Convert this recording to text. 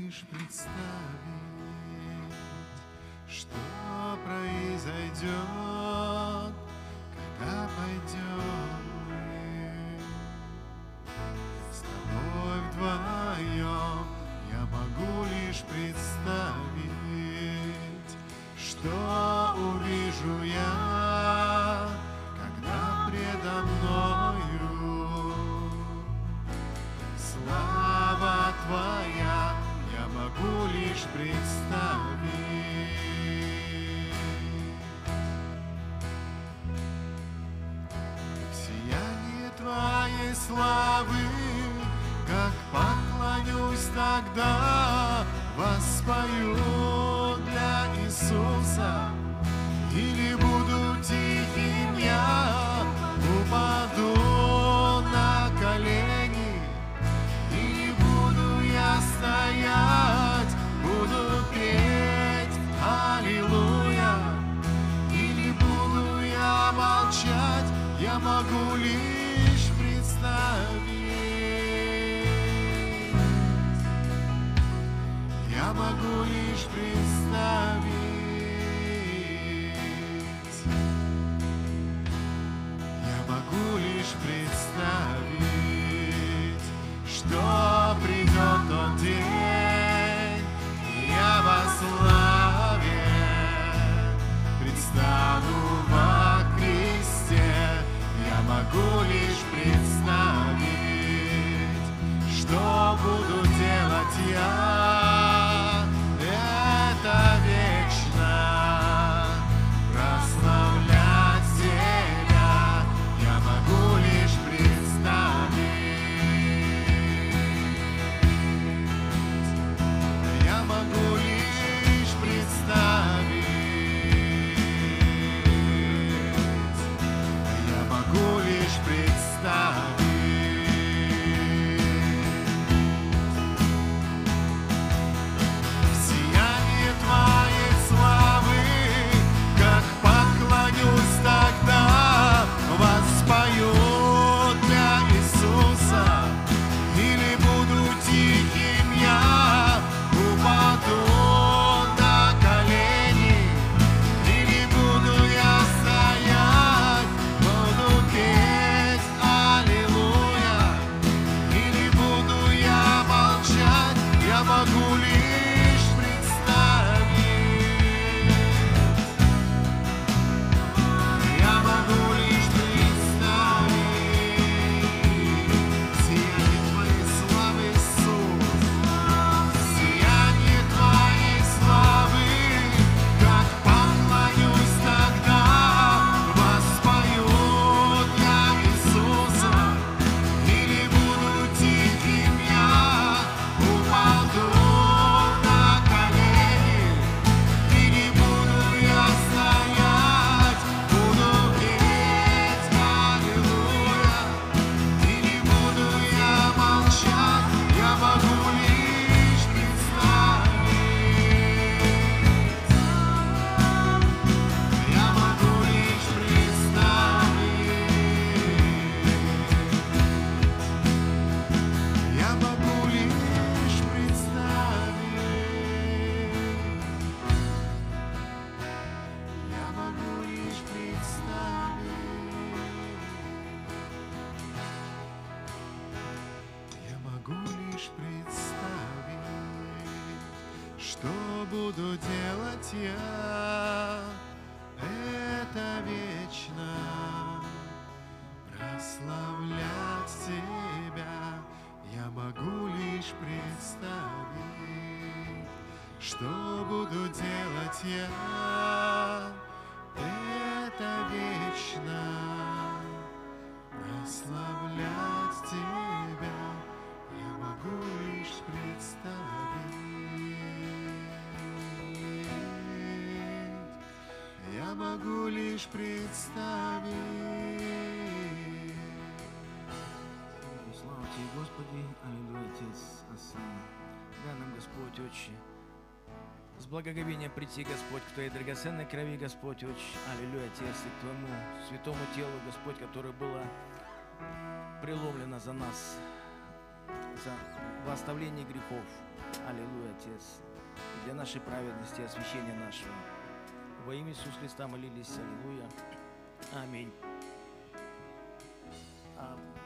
лишь представить, что произойдет, когда пойдем мы с тобой вдвоем. Я могу лишь представить, что увижу я, когда предо мною слава Твоя. Я могу лишь представить. Сияние Твоей славы, как поклонюсь тогда, воспою для Иисуса, или буду тихим я, упаду на колени, или буду я стоять, буду петь аллилуйя, или буду я молчать. Я могу лишь представить. Я могу лишь представить. Я могу лишь представить, что придет тот день, и я во славе предстану во Христе. Я могу лишь представить, что буду делать я. Это вечно прославлять Тебя. Я могу лишь представить. Я могу лишь представить. Я могу лишь представить. Сияние Твоей славы, как поклонюсь тогда, воспою для Иисуса, или буду тихим я, упаду на колени, или буду я стоять, буду петь аллилуйя, или буду я молчать. Я могу лишь представить. Я могу лишь представить. Сияние Твоей славы, Иисус. Сияние Твоей славы, как поклонюсь тогда, воспою для Иисуса, или буду тихим я, упаду на колени, или буду я стоять, буду петь аллилуйя, или буду я молчать. Я могу лишь представить. Я могу лишь представить. Я могу лишь представить. Я могу лишь представить. Я могу лишь представить, что буду делать я. Это вечно прославлять Тебя. Я могу лишь представить, что буду делать я. Это вечно прославлять Тебя. Я могу лишь представить. Я могу лишь представить. Слава Тебе, Господи, аллилуйя, Отец, Осанна. Дай нам, Господь, Отче, с благоговением прийти, Господь, к Твоей драгоценной крови, Господь, Отче, аллилуйя, Отец, и к Твоему святому телу, Господь, которое было преломлено за нас, за во оставление грехов. Аллилуйя, Отец. нашей праведности и освящения нашего. Во имя Иисуса Христа молились. Аллилуйя. Аминь.